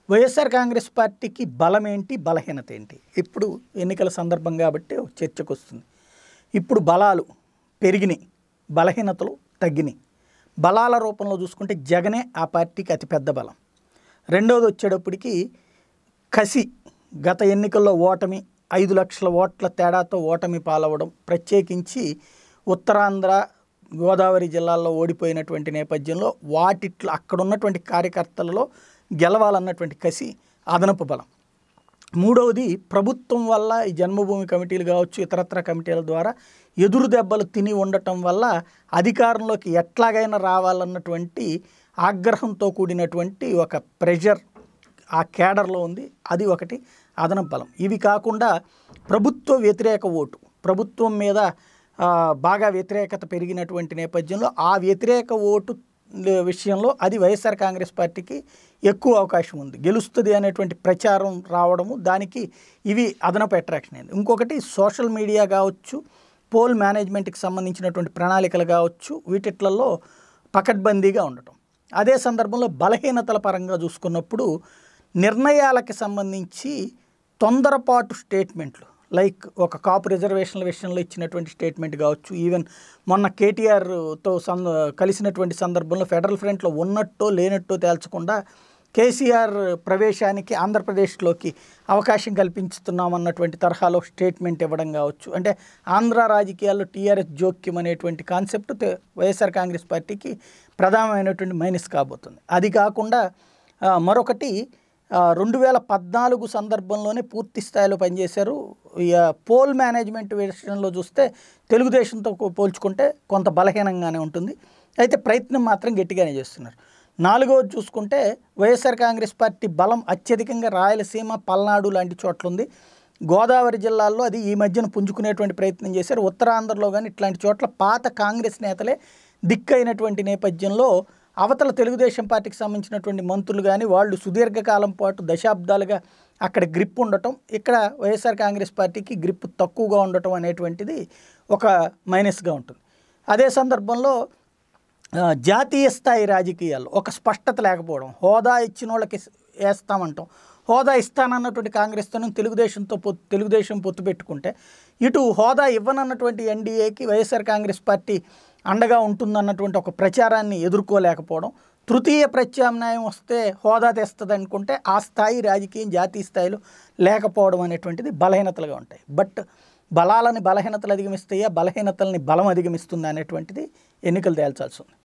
వైఎస్ఆర్ కాంగ్రెస్ పార్టీకి బలం ఏంటి, బలహీనత ఏంటి? ఇప్పుడు ఎన్నికల సందర్భం కాబట్టి ఒక చర్చకు వస్తుంది. ఇప్పుడు బలాలు పెరిగినాయి, బలహీనతలు తగ్గినాయి. బలాల రూపంలో చూసుకుంటే జగనే ఆ పార్టీకి అతిపెద్ద బలం. రెండవది వచ్చేటప్పటికి కసి, గత ఎన్నికల్లో ఓటమి, 5 లక్షల ఓట్ల తేడాతో ఓటమి పాలవడం, ప్రత్యేకించి ఉత్తరాంధ్ర గోదావరి జిల్లాల్లో ఓడిపోయినటువంటి నేపథ్యంలో వాటిట్లో అక్కడ ఉన్నటువంటి కార్యకర్తలలో గెలవాలన్నటువంటి కసి అదనపు బలం. మూడవది ప్రభుత్వం వల్ల ఈ జన్మభూమి కమిటీలు కావచ్చు, ఇతరత్ర కమిటీల ద్వారా ఎదురు దెబ్బలు తిని ఉండటం వల్ల అధికారంలోకి ఎట్లాగైనా రావాలన్నటువంటి ఆగ్రహంతో కూడినటువంటి ఒక ప్రెషర్ ఆ కేడర్లో ఉంది. అది ఒకటి అదనపు బలం. ఇవి కాకుండా ప్రభుత్వ వ్యతిరేక ఓటు, ప్రభుత్వం మీద బాగా వ్యతిరేకత పెరిగినటువంటి నేపథ్యంలో ఆ వ్యతిరేక ఓటు విషయంలో అది వైఎస్ఆర్ కాంగ్రెస్ పార్టీకి ఎక్కువ అవకాశం ఉంది, గెలుస్తుంది అనేటువంటి ప్రచారం రావడము, దానికి ఇవి అదనపు అట్రాక్షన్ అయింది. ఇంకొకటి సోషల్ మీడియా కావచ్చు, పోల్ మేనేజ్మెంట్కి సంబంధించినటువంటి ప్రణాళికలు కావచ్చు, వీటిట్లలో పకడ్బందీగా ఉండటం. అదే సందర్భంలో బలహీనతల పరంగా చూసుకున్నప్పుడు నిర్ణయాలకి సంబంధించి తొందరపాటు స్టేట్మెంట్లు, లైక్ ఒక కాపు రిజర్వేషన్ల విషయంలో ఇచ్చినటువంటి స్టేట్మెంట్ కావచ్చు, ఈవెన్ మొన్న కేటీఆర్తో కలిసినటువంటి సందర్భంలో ఫెడరల్ ఫ్రంట్లో ఉన్నట్టో లేనట్టో తేల్చకుండా కేసీఆర్ ప్రవేశానికి ఆంధ్రప్రదేశ్లోకి అవకాశం కల్పించుతున్నామన్నటువంటి తరహాలో స్టేట్మెంట్ ఇవ్వడం కావచ్చు. అంటే ఆంధ్ర రాజకీయాల్లో టీఆర్ఎస్ జోక్యం అనేటువంటి కాన్సెప్ట్ వైఎస్ఆర్ కాంగ్రెస్ పార్టీకి ప్రధానమైనటువంటి మైనస్ కాబోతుంది. అది కాకుండా మరొకటి 2014 సందర్భంలోనే పూర్తి స్థాయిలో పనిచేశారు. పోల్ మేనేజ్మెంట్ విషయంలో చూస్తే తెలుగుదేశంతో పోల్చుకుంటే కొంత బలహీనంగానే ఉంటుంది, అయితే ప్రయత్నం మాత్రం గట్టిగానే చేస్తున్నారు. నాలుగవది చూసుకుంటే వైఎస్ఆర్ కాంగ్రెస్ పార్టీ బలం అత్యధికంగా రాయలసీమ, పల్నాడు లాంటి చోట్ల ఉంది. గోదావరి జిల్లాల్లో అది ఈ మధ్యన పుంజుకునేటువంటి ప్రయత్నం చేశారు. ఉత్తరాంధ్రలో కానీ ఇట్లాంటి చోట్ల పాత కాంగ్రెస్ నేతలే దిక్కైనటువంటి నేపథ్యంలో అవతల తెలుగుదేశం పార్టీకి సంబంధించినటువంటి మంత్రులు కానీ వాళ్ళు సుదీర్ఘకాలం పాటు దశాబ్దాలుగా అక్కడ గ్రిప్ ఉండటం, ఇక్కడ వైఎస్ఆర్ కాంగ్రెస్ పార్టీకి గ్రిప్ తక్కువగా ఉండటం అనేటువంటిది ఒక మైనస్గా ఉంటుంది. అదే సందర్భంలో జాతీయ స్థాయి రాజకీయాల్లో ఒక స్పష్టత లేకపోవడం, హోదా ఇచ్చిన వాళ్ళకి వేస్తామంటాం, హోదా ఇస్తానన్నటువంటి కాంగ్రెస్తో తెలుగుదేశం పొత్తు పెట్టుకుంటే ఇటు హోదా ఇవ్వనన్నటువంటి ఎన్డీఏకి వైఎస్ఆర్ కాంగ్రెస్ పార్టీ అండగా ఉంటుందన్నటువంటి ఒక ప్రచారాన్ని ఎదుర్కోలేకపోవడం, తృతీయ ప్రత్యామ్నాయం వస్తే హోదా తెస్తుంది అనుకుంటే ఆ స్థాయి రాజకీయం జాతీయ స్థాయిలో లేకపోవడం అనేటువంటిది బలహీనతలుగా ఉంటాయి. బట్ బలాలని బలహీనతలు అధిగమిస్తాయా, బలహీనతల్ని బలం అధిగమిస్తుందా అనేటువంటిది ఎన్నికలు తేల్చాల్సి ఉంది.